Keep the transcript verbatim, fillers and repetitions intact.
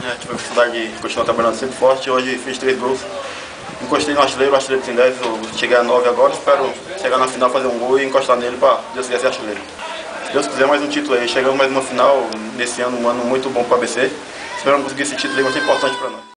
É, tive a oportunidade de continuar trabalhando sempre forte. Hoje fiz três gols. Encostei no artilheiro, o artilheiro tem dez, eu cheguei a nove agora. Espero chegar na final, fazer um gol e encostar nele para Deus quiser ser artilheiro. Se Deus quiser, mais um título aí. Chegamos mais uma final nesse ano, um ano muito bom para o A B C. Esperamos conseguir esse título aí, muito importante para nós.